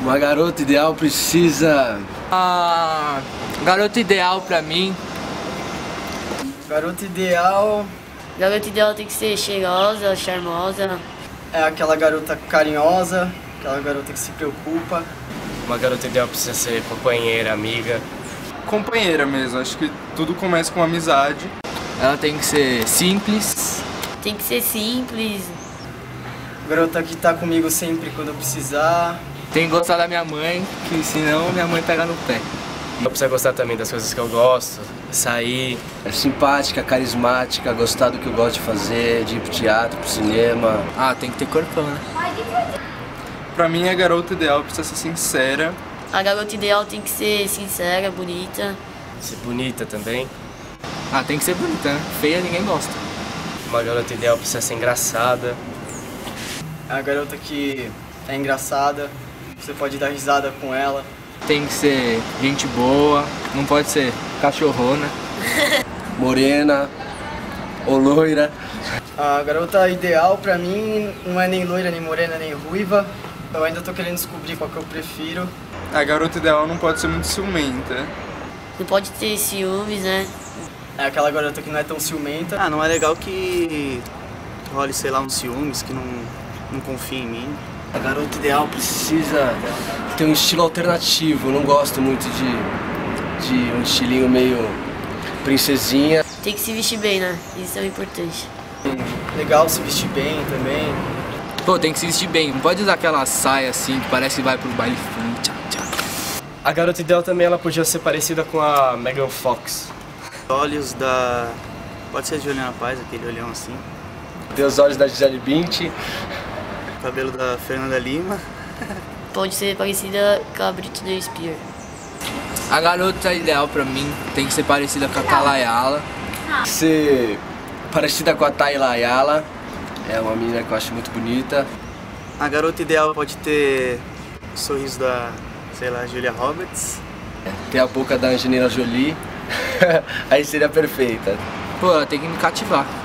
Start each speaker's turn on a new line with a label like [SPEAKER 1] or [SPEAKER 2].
[SPEAKER 1] Uma garota ideal precisa...
[SPEAKER 2] A garota ideal pra mim...
[SPEAKER 3] Garota ideal...
[SPEAKER 4] Garota ideal tem que ser cheirosa, charmosa.
[SPEAKER 3] É aquela garota carinhosa, aquela garota que se preocupa.
[SPEAKER 5] Uma garota ideal precisa ser companheira, amiga.
[SPEAKER 6] Companheira mesmo, acho que tudo começa com amizade.
[SPEAKER 2] Ela tem que ser simples.
[SPEAKER 4] Tem que ser simples.
[SPEAKER 3] Garota que tá comigo sempre quando eu precisar.
[SPEAKER 2] Tem que gostar da minha mãe, que senão minha mãe pega no pé.
[SPEAKER 5] Ela precisa gostar também das coisas que eu gosto, sair.
[SPEAKER 1] É simpática, carismática, gostar do que eu gosto de fazer, de ir pro teatro, pro cinema.
[SPEAKER 2] Ah, tem que ter corpão, né?
[SPEAKER 6] Pra mim, a garota ideal precisa ser sincera.
[SPEAKER 4] A garota ideal tem que ser sincera, bonita.
[SPEAKER 5] Ser bonita também.
[SPEAKER 2] Ah, tem que ser bonita, né? Feia ninguém gosta.
[SPEAKER 5] Uma garota ideal precisa ser engraçada.
[SPEAKER 3] É a garota que é engraçada, você pode dar risada com ela.
[SPEAKER 2] Tem que ser gente boa, não pode ser cachorrona.
[SPEAKER 1] Morena ou loira.
[SPEAKER 3] A garota ideal pra mim não é nem loira, nem morena, nem ruiva. Eu ainda tô querendo descobrir qual que eu prefiro.
[SPEAKER 6] A garota ideal não pode ser muito ciumenta.
[SPEAKER 4] Não pode ter ciúmes, né?
[SPEAKER 3] É aquela garota que não é tão ciumenta.
[SPEAKER 7] Ah, não é legal que role, sei lá, uns ciúmes, que não confia em mim.
[SPEAKER 1] A garota ideal precisa ter um estilo alternativo. Eu não gosto muito de um estilinho meio princesinha.
[SPEAKER 4] Tem que se vestir bem, né? Isso é importante.
[SPEAKER 3] Legal se vestir bem também.
[SPEAKER 2] Pô, tem que se vestir bem, não pode usar aquela saia assim que parece que vai pro baile funk. Tchau, tchau.
[SPEAKER 5] A garota ideal também ela podia ser parecida com a Megan Fox.
[SPEAKER 7] Olhos da... Pode ser de Juliana Paz, aquele olhão assim.
[SPEAKER 1] Ter os olhos da Gisele Bündchen.
[SPEAKER 7] Cabelo da Fernanda Lima.
[SPEAKER 4] Pode ser parecida com a Britney Spears.
[SPEAKER 2] A garota ideal pra mim tem que ser parecida com a Talayala.
[SPEAKER 1] Ser parecida com a Tayla Ayala. É uma menina que eu acho muito bonita.
[SPEAKER 7] A garota ideal pode ter o sorriso da, sei lá, Julia Roberts.
[SPEAKER 1] Ter a boca da Angelina Jolie. Aí seria perfeita.
[SPEAKER 2] Pô, ela tem que me cativar.